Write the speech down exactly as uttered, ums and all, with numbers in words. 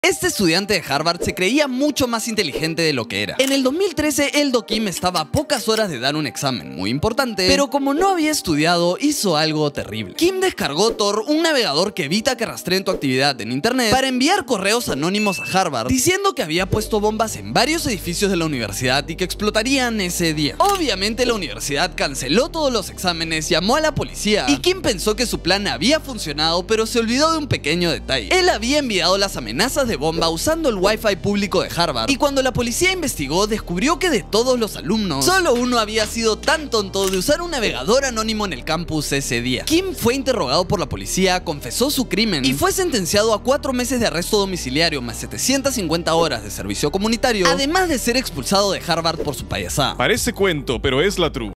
Este estudiante de Harvard se creía mucho más inteligente de lo que era. En el dos mil trece, el Do Kim estaba a pocas horas de dar un examen muy importante, pero como no había estudiado, hizo algo terrible. Kim descargó Tor, un navegador que evita que rastreen tu actividad en internet, para enviar correos anónimos a Harvard, diciendo que había puesto bombas en varios edificios de la universidad y que explotarían ese día. Obviamente la universidad canceló todos los exámenes, llamó a la policía, y Kim pensó que su plan había funcionado, pero se olvidó de un pequeño detalle. Él había enviado las amenazas de bomba usando el Wi-Fi público de Harvard, y cuando la policía investigó, descubrió que de todos los alumnos, solo uno había sido tan tonto de usar un navegador anónimo en el campus ese día. Kim fue interrogado por la policía, confesó su crimen y fue sentenciado a cuatro meses de arresto domiciliario más setecientas cincuenta horas de servicio comunitario, además de ser expulsado de Harvard por su payasada. Parece cuento, pero es la true.